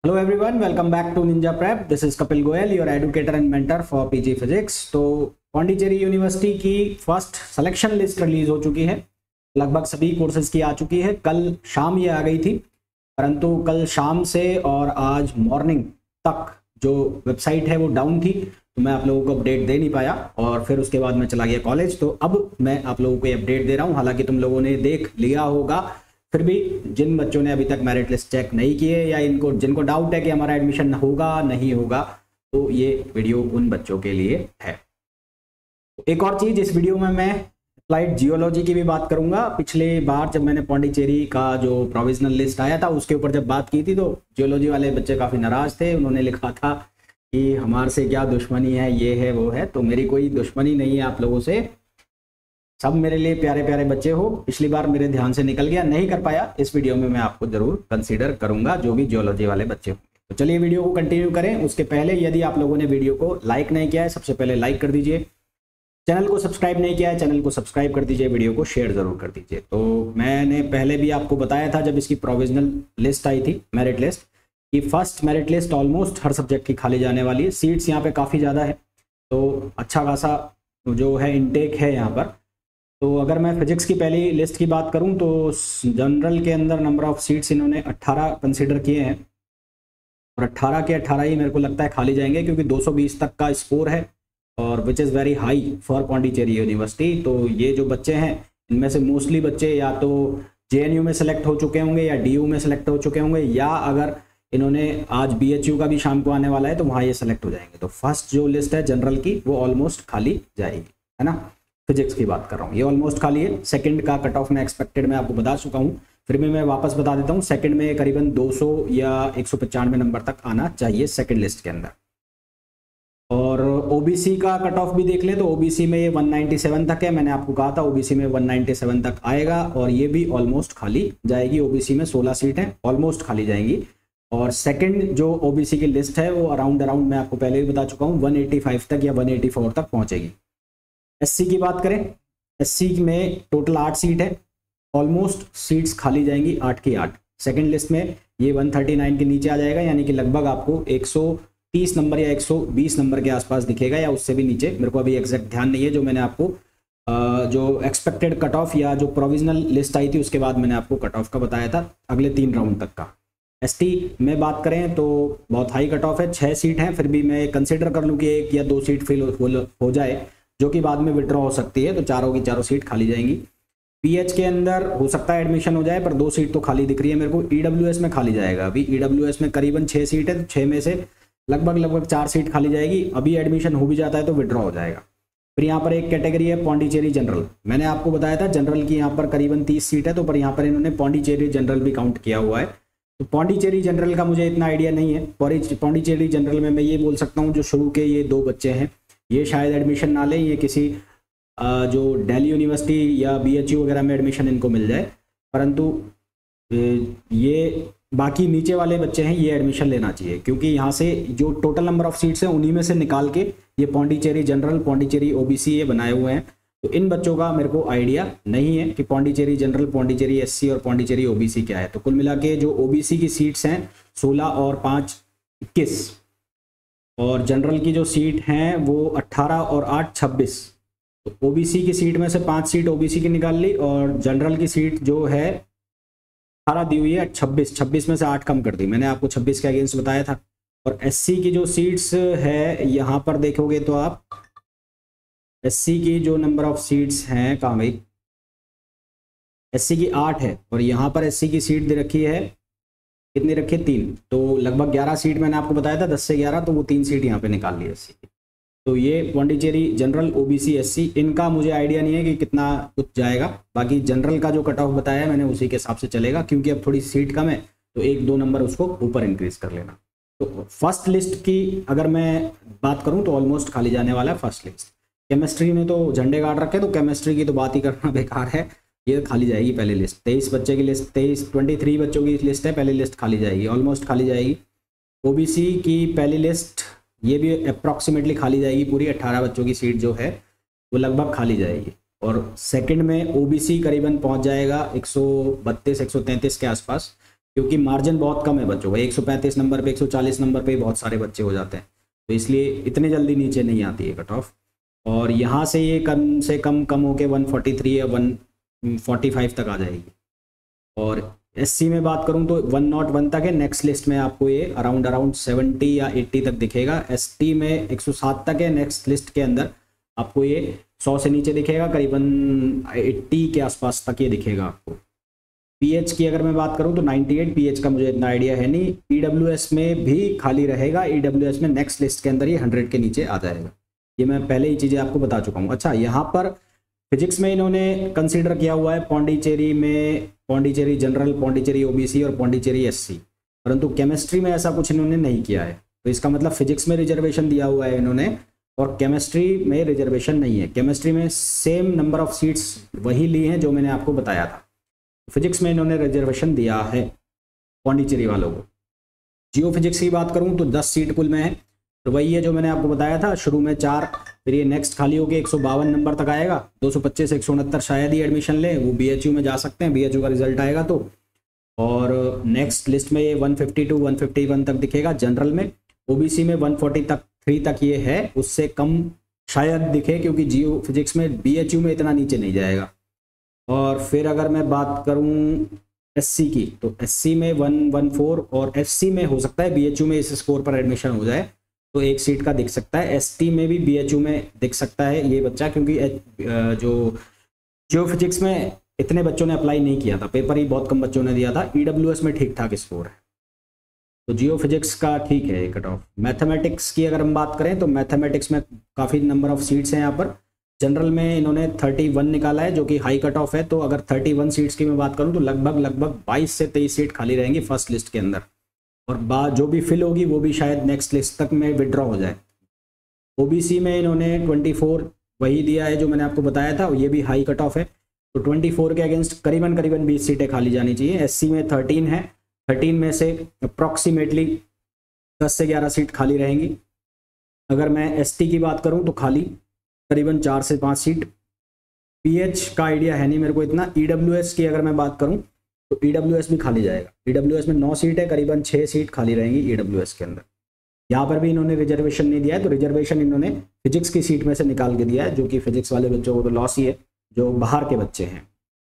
Hello everyone, welcome back to Ninja Prep. This is Kapil Goyal, your educator and mentor for PG Physics. तो Pondicherry university की first selection list release हो चुकी है। लगभग सभी courses की आ चुकी है। कल शाम ये आ गई थी, परंतु कल शाम से और आज मॉर्निंग तक जो वेबसाइट है वो डाउन थी, तो मैं आप लोगों को अपडेट दे नहीं पाया और फिर उसके बाद मैं चला गया कॉलेज। तो अब मैं आप लोगों को ये अपडेट दे रहा हूँ। हालांकि तुम लोगों ने देख लिया होगा, फिर भी जिन बच्चों ने अभी तक मेरिट लिस्ट चेक नहीं किए या जिनको डाउट है कि हमारा एडमिशन होगा नहीं होगा, तो ये वीडियो उन बच्चों के लिए है। एक और चीज, इस वीडियो में मैं अप्लाइड जियोलॉजी की भी बात करूंगा। पिछले बार जब मैंने पौंडीचेरी का जो प्रोविजनल लिस्ट आया था उसके ऊपर जब बात की थी, तो जियोलॉजी वाले बच्चे काफी नाराज थे। उन्होंने लिखा था कि हमारे से क्या दुश्मनी है, ये है वो है। तो मेरी कोई दुश्मनी नहीं है आप लोगों से, सब मेरे लिए प्यारे प्यारे बच्चे हो। पिछली बार मेरे ध्यान से निकल गया, नहीं कर पाया। इस वीडियो में मैं आपको जरूर कंसीडर करूंगा, जो भी जियोलॉजी वाले बच्चे हो। तो चलिए वीडियो को कंटिन्यू करें। उसके पहले यदि आप लोगों ने वीडियो को लाइक नहीं किया है, सबसे पहले लाइक कर दीजिए। चैनल को सब्सक्राइब नहीं किया है, चैनल को सब्सक्राइब कर दीजिए। वीडियो को शेयर जरूर कर दीजिए। तो मैंने पहले भी आपको बताया था जब इसकी प्रोविजनल लिस्ट आई थी, मेरिट लिस्ट की, फर्स्ट मेरिट लिस्ट ऑलमोस्ट हर सब्जेक्ट की खाली जाने वाली है। सीट्स यहाँ पे काफ़ी ज़्यादा है, तो अच्छा खासा जो है इनटेक है यहाँ पर। तो अगर मैं फिजिक्स की पहली लिस्ट की बात करूं तो जनरल के अंदर नंबर ऑफ सीट्स इन्होंने 18 कंसीडर किए हैं और 18 के 18 ही मेरे को लगता है खाली जाएंगे, क्योंकि 220 तक का स्कोर है और which is very high for Pondicherry university. तो ये जो बच्चे हैं इनमें से मोस्टली बच्चे या तो JNU में सेलेक्ट हो चुके होंगे या DU में सेलेक्ट हो चुके होंगे, या अगर इन्होंने आज BHU का भी शाम को आने वाला है तो वहाँ ये सेलेक्ट हो जाएंगे। तो फर्स्ट जो लिस्ट है जनरल की वो ऑलमोस्ट खाली जाएगी, है ना। फिजिक्स की बात कर रहा हूँ, ये ऑलमोस्ट खाली है। सेकंड का कट ऑफ में एक्सपेक्टेड मैं आपको बता चुका हूँ, फिर भी मैं वापस बता देता हूँ। सेकंड में करीबन 200 या 195 नंबर तक आना चाहिए सेकंड लिस्ट के अंदर। और OBC का कट ऑफ भी देख ले तो OBC में ये 197 तक है। मैंने आपको कहा था OBC में 197 तक आएगा और ये भी ऑलमोस्ट खाली जाएगी। OBC में 16 सीट है, ऑलमोस्ट खाली जाएंगी। और सेकंड जो OBC की लिस्ट है वो अराउंड मैं आपको पहले भी बता चुका हूँ 185 तक या 184 तक पहुंचेगी। SC की बात करें, SC में टोटल 8 सीट है, ऑलमोस्ट सीट्स खाली जाएंगी 8 की 8। सेकंड लिस्ट में ये 139 के नीचे आ जाएगा, यानी कि लगभग आपको 130 नंबर या 120 नंबर के आसपास दिखेगा या उससे भी नीचे। मेरे को अभी एग्जैक्ट ध्यान नहीं है। जो मैंने आपको जो एक्सपेक्टेड कट ऑफ या जो प्रोविजनल लिस्ट आई थी उसके बाद मैंने आपको कट ऑफ का बताया था अगले 3 राउंड तक का। ST में बात करें तो बहुत हाई कट ऑफ है, 6 सीट है। फिर भी मैं कंसिडर कर लूँ कि 1 या 2 सीट फिल हो जाए, जो कि बाद में विड्रॉ हो सकती है, तो चारों की चारों सीट खाली जाएंगी। PH के अंदर हो सकता है एडमिशन हो जाए, पर 2 सीट तो खाली दिख रही है मेरे को। EWS में खाली जाएगा। अभी EWS में करीबन 6 सीट है, तो 6 में से लगभग 4 सीट खाली जाएगी। अभी एडमिशन हो भी जाता है तो विड्रॉ हो जाएगा। फिर यहाँ पर एक कैटेगरी है पौंडीचेरी जनरल। मैंने आपको बताया था जनरल की यहाँ पर करीबन 30 सीट है, तो पर यहाँ पर इन्होंने पौंडीचेरी जनरल भी काउंट किया हुआ है। तो पौंडीचेरी जनरल का मुझे इतना आइडिया नहीं है। पौंडीचेरी जनरल में मैं ये बोल सकता हूँ जो शुरू के ये 2 बच्चे हैं ये शायद एडमिशन ना लें, ये किसी जो दिल्ली यूनिवर्सिटी या BHU वगैरह में एडमिशन इनको मिल जाए, परंतु ये बाकी नीचे वाले बच्चे हैं ये एडमिशन लेना चाहिए, क्योंकि यहाँ से जो टोटल नंबर ऑफ सीट्स हैं उन्हीं में से निकाल के ये पौंडीचेरी जनरल, पौंडीचेरी OBC ये बनाए हुए हैं। तो इन बच्चों का मेरे को आइडिया नहीं है कि पौंडीचेरी जनरल, पौंडीचेरी SC और पौंडीचेरी OBC क्या है। तो कुल मिला के जो OBC की सीट्स हैं 16 और 5 21, और जनरल की जो सीट हैं वो 18 और 8 26। तो OBC की सीट में से 5 सीट OBC की निकाल ली और जनरल की सीट जो है 18 दी हुई है, 26 में से 8 कम कर दी। मैंने आपको 26 के अगेंस्ट बताया था। और SC की जो सीट्स है यहाँ पर देखोगे तो आप SC की जो नंबर ऑफ सीट्स हैं, कहाँ गई, SC की 8 है और यहाँ पर SC की सीट दे रखी है, कितनी रखी है, 3। तो लगभग 11 सीट मैंने आपको बताया था, 10 से 11, तो वो 3 सीट यहाँ पे निकाल ली SC की। तो ये पौंडीचेरी जनरल, OBC, SC इनका मुझे आइडिया नहीं है कि कितना कुछ जाएगा। बाकी जनरल का जो कट ऑफ बताया मैंने उसी के हिसाब से चलेगा, क्योंकि अब थोड़ी सीट कम है तो 1-2 नंबर उसको ऊपर इंक्रीज कर लेना। तो फर्स्ट लिस्ट की अगर मैं बात करूँ तो ऑलमोस्ट खाली जाने वाला है फर्स्ट लिस्ट। केमिस्ट्री में तो झंडे गाड़ रखे, तो केमिस्ट्री की तो बात ही करना बेकार है, ये खाली जाएगी पहली लिस्ट। 23 बच्चे की लिस्ट, 23 बच्चों की लिस्ट है, पहली लिस्ट खाली जाएगी, ऑलमोस्ट खाली जाएगी। OBC की पहली लिस्ट ये भी अप्रॉक्सीमेटली खाली जाएगी पूरी, 18 बच्चों की सीट जो है वो लगभग खाली जाएगी। और सेकंड में OBC करीबन पहुंच जाएगा 132 133 के आसपास। क्योंकि मार्जिन बहुत कम है बच्चों का, 135 नंबर पे 140 नंबर पे बहुत सारे बच्चे हो जाते हैं, तो इसलिए इतने जल्दी नीचे नहीं आती है कट ऑफ। और यहाँ से ये कम से कम होके 143 या 145 तक आ जाएगी। और एससी में बात करूँ तो 101 तक है, नेक्स्ट लिस्ट में आपको ये अराउंड 70 या 80 तक दिखेगा। एसटी में 107 तक है, नेक्स्ट लिस्ट के अंदर आपको ये 100 से नीचे दिखेगा, करीबन 80 के आसपास तक ये दिखेगा आपको। पीएच की अगर मैं बात करूं तो 98 पीएच का मुझे इतना आइडिया है नहीं। ईडब्ल्यूएस में भी खाली रहेगा, ईडब्ल्यूएस में नेक्स्ट लिस्ट के अंदर ये 100 के नीचे आ जाएगा, ये मैं पहले ही चीज़ें आपको बता चुका हूँ। अच्छा, यहाँ पर फिजिक्स में इन्होंने कंसीडर किया हुआ है पौंडीचेरी में, पौंडीचेरी जनरल, पौंडीचेरी ओबीसी और पौंडीचेरी एससी, परंतु केमिस्ट्री में ऐसा कुछ इन्होंने नहीं किया है। तो इसका मतलब फिजिक्स में रिजर्वेशन दिया हुआ है इन्होंने और केमिस्ट्री में रिजर्वेशन नहीं है। केमिस्ट्री में सेम नंबर ऑफ सीट्स वही ली हैं जो मैंने आपको बताया था। फिजिक्स में इन्होंने रिजर्वेशन दिया है पौंडीचेरी वालों को। जियो फिजिक्स की बात करूं तो 10 सीट कुल में है, तो वही है जो मैंने आपको बताया था, शुरू में 4, फिर ये नेक्स्ट खाली होकर 152 नंबर तक आएगा, 225 से 169 शायद ही एडमिशन ले, वो बीएचयू में जा सकते हैं, बीएचयू का रिजल्ट आएगा तो। और नेक्स्ट लिस्ट में ये 152 151 तक दिखेगा जनरल में, ओबीसी में 143 तक ये है, उससे कम शायद दिखे क्योंकि जियो फिजिक्स में बीएचयू में इतना नीचे नहीं जाएगा। और फिर अगर मैं बात करूं एससी की तो एससी में 114 और एफसी में हो सकता है बीएचयू में इस स्कोर पर एडमिशन हो जाए तो 1 सीट का दिख सकता है। एसटी में भी बीएचयू में दिख सकता है ये बच्चा, क्योंकि जो जियो फिजिक्स में इतने बच्चों ने अप्लाई नहीं किया था, पेपर ही बहुत कम बच्चों ने दिया था। ईडब्ल्यूएस में ठीक ठाक स्कोर है, तो जियो फिजिक्स का ठीक है कट ऑफ। मैथमेटिक्स की अगर हम बात करें तो मैथमेटिक्स में काफ़ी नंबर ऑफ सीट्स हैं यहाँ पर। जनरल में इन्होंने 31 निकाला है जो कि हाई कट ऑफ है, तो अगर 31 सीट्स की मैं बात करूं तो लगभग 22 से 23 सीट खाली रहेंगी फर्स्ट लिस्ट के अंदर, और बाद जो भी फिल होगी वो भी शायद नेक्स्ट लिस्ट तक में विड्रॉ हो जाए। ओबीसी में इन्होंने 24 वही दिया है जो मैंने आपको बताया था, ये भी हाई कट ऑफ है, तो 24 के अगेंस्ट करीबन 20 सीटें खाली जानी चाहिए। एससी में 13 है, 13 में से अप्रॉक्सीमेटली 10 से 11 सीट खाली रहेंगी। अगर मैं एसटी की बात करूं तो खाली करीबन 4 से 5 सीट। पीएच का आइडिया है नहीं मेरे को इतना। ईडब्ल्यूएस की अगर मैं बात करूं तो ईडब्ल्यूएस भी खाली जाएगा। ईडब्ल्यूएस में 9 सीट है, करीबन 6 सीट खाली रहेंगी ईडब्ल्यूएस के अंदर। यहाँ पर भी इन्होंने रिजर्वेशन नहीं दिया है, तो रिजर्वेशन इन्होंने फिजिक्स की सीट में से निकाल के दिया है, जो कि फिजिक्स वाले बच्चों को तो लॉस ही है जो बाहर के बच्चे हैं।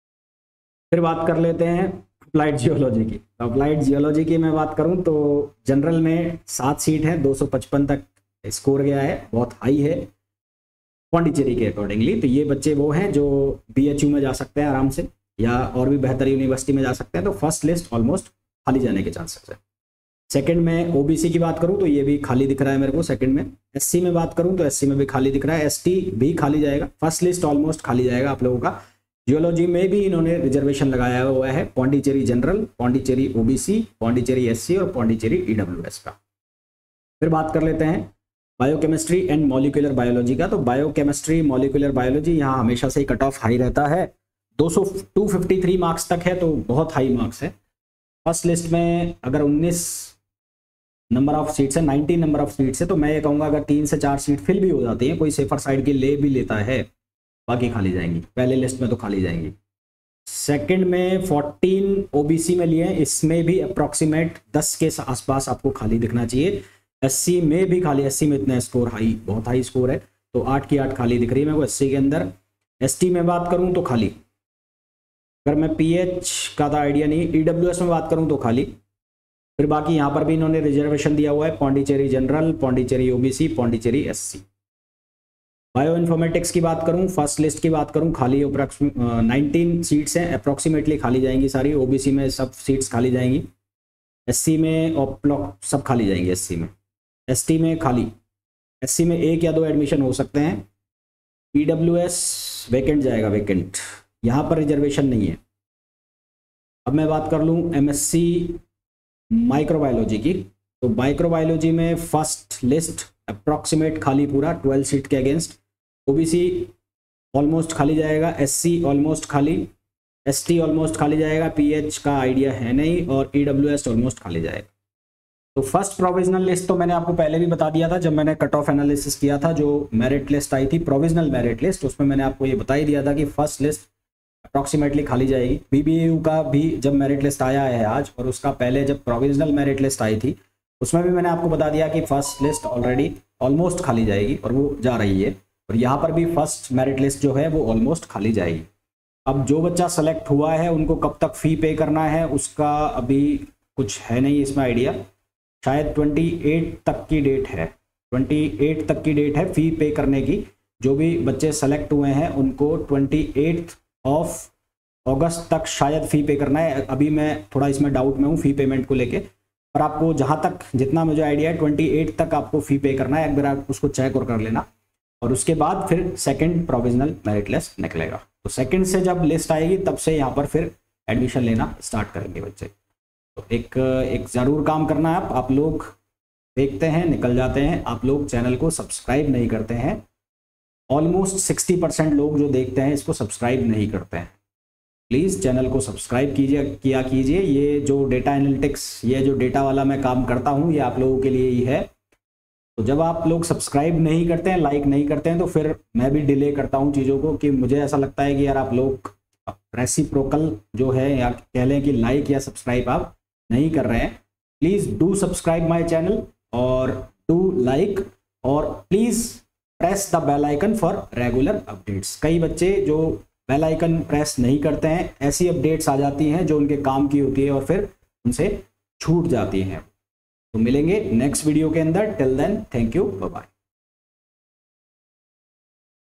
फिर बात कर लेते हैं अप्लाइड जियोलॉजी की। अप्लाइड जियोलॉजी की मैं बात करूं तो जनरल में 7 सीट है, 255 तक स्कोर गया है, बहुत हाई है पौंडीचेरी के अकॉर्डिंगली। तो ये बच्चे वो हैं जो बीएचयू में जा सकते हैं आराम से, या और भी बेहतर यूनिवर्सिटी में जा सकते हैं, तो फर्स्ट लिस्ट ऑलमोस्ट खाली जाने के चांसेस है। सेकंड में ओबीसी की बात करूं तो ये भी खाली दिख रहा है मेरे को सेकंड में। एससी में बात करूं तो एससी में भी खाली दिख रहा है, एसटी भी खाली जाएगा, फर्स्ट लिस्ट ऑलमोस्ट खाली जाएगा आप लोगों का। जियोलॉजी में भी इन्होंने रिजर्वेशन लगाया हुआ है, Pondicherry general, Pondicherry OBC, Pondicherry SC और पौंडीचेरी ईडब्ल्यूएस का। फिर बात कर लेते हैं बायोकेमिस्ट्री एंड मॉलिक्यूलर बायोलॉजी का। तो बायोकेमिस्ट्री मॉलिक्यूलर बायोलॉजी यहाँ हमेशा से ही कट ऑफ हाई रहता है, 253 मार्क्स तक है, तो बहुत हाई मार्क्स है। फर्स्ट लिस्ट में अगर 19 नंबर ऑफ सीट्स है, 19 नंबर ऑफ सीट्स है, तो मैं ये कहूँगा अगर 3 से 4 सीट फिल भी हो जाती हैं, कोई सेफर साइड की ले भी लेता है, बाकी खाली जाएंगी। पहले लिस्ट में तो खाली जाएंगी। सेकंड में 14 ओबीसी में लिए, इसमें भी अप्रॉक्सीमेट 10 के आसपास आपको खाली दिखना चाहिए। एससी में भी खाली, एससी में इतना स्कोर हाई, बहुत हाई स्कोर है, तो 8 की 8 खाली दिख रही है मेरे को एससी के अंदर। एसटी में बात करूं तो खाली, अगर मैं पीएच का तो आइडिया नहीं, ईडब्ल्यूएस में बात करूं तो खाली। फिर बाकी यहाँ पर भी इन्होंने रिजर्वेशन दिया हुआ है, Pondicherry general, Pondicherry OBC, Pondicherry SC. Bioinformatics की बात करूं, फर्स्ट लिस्ट की बात करूं, खाली 19 सीट्स हैं, अप्रॉक्सीमेटली खाली जाएंगी सारी। ओबीसी में सब सीट्स खाली जाएंगी, एससी में और सब खाली जाएंगे एससी में। एसटी में खाली, एससी में 1 या 2 एडमिशन हो सकते हैं। ईडब्ल्यूएस वैकेंट जाएगा, वैकेंट, यहाँ पर रिजर्वेशन नहीं है। अब मैं बात कर लूँ एमएससी माइक्रोबायोलॉजी की, तो माइक्रोबायोलॉजी में फर्स्ट लिस्ट अप्रॉक्सीमेट खाली पूरा 12 सीट के अगेंस्ट। ओबीसी ऑलमोस्ट खाली जाएगा, एससी ऑलमोस्ट खाली, एसटी ऑलमोस्ट खाली जाएगा, पीएच का आइडिया है नहीं, और ईडब्ल्यूएस ऑलमोस्ट खाली जाएगा। तो फर्स्ट प्रोविजनल लिस्ट तो मैंने आपको पहले भी बता दिया था जब मैंने कट ऑफ एनालिसिस किया था, जो मेरिट लिस्ट आई थी प्रोविजनल मेरिट लिस्ट, उसमें मैंने आपको ये बता ही दिया था कि फर्स्ट लिस्ट अप्रॉक्सीमेटली खाली जाएगी। BBAU का भी जब मेरिट लिस्ट आया है आज, और उसका पहले जब प्रोविजनल मेरिट लिस्ट आई थी उसमें भी मैंने आपको बता दिया कि फर्स्ट लिस्ट ऑलरेडी ऑलमोस्ट खाली जाएगी और वो जा रही है, और यहाँ पर भी फर्स्ट मेरिट लिस्ट जो है वो ऑलमोस्ट खाली जाएगी। अब जो बच्चा सेलेक्ट हुआ है उनको कब तक फ़ी पे करना है उसका अभी कुछ है नहीं इसमें आइडिया, शायद 28 तक की डेट है, 28 तक की डेट है फ़ी पे करने की। जो भी बच्चे सेलेक्ट हुए हैं उनको 28 अगस्त तक शायद फ़ी पे करना है। अभी मैं थोड़ा इसमें डाउट में हूँ फ़ी पेमेंट को लेके, पर आपको जहाँ तक जितना मुझे आइडिया है 28 तक आपको फ़ी पे करना है। एक बार आप उसको चेक और कर लेना, और उसके बाद फिर सेकंड प्रोविजनल मेरिट लिस्ट निकलेगा। तो सेकंड से जब लिस्ट आएगी तब से यहाँ पर फिर एडमिशन लेना स्टार्ट करेंगे बच्चे। तो एक ज़रूर काम करना है, आप लोग देखते हैं निकल जाते हैं, आप लोग चैनल को सब्सक्राइब नहीं करते हैं। ऑलमोस्ट 60% लोग जो देखते हैं इसको सब्सक्राइब नहीं करते हैं। प्लीज़ चैनल को सब्सक्राइब कीजिए। ये जो डेटा एनालिटिक्स, ये जो डेटा वाला मैं काम करता हूँ, ये आप लोगों के लिए ही है। तो जब आप लोग सब्सक्राइब नहीं करते हैं, लाइक नहीं करते हैं, तो फिर मैं भी डिले करता हूँ चीज़ों को, कि मुझे ऐसा लगता है कि यार आप लोग रेसिप्रोकल जो है, या कह लें कि लाइक या सब्सक्राइब आप नहीं कर रहे हैं। Please do subscribe my channel और डू लाइक, और please press the bell icon for regular updates. कई बच्चे जो बेल आइकन प्रेस नहीं करते हैं, ऐसी अपडेट्स आ जाती हैं जो उनके काम की होती है और फिर उनसे छूट जाती हैं। तो मिलेंगे नेक्स्ट वीडियो के अंदर। Till then thank you, bye bye.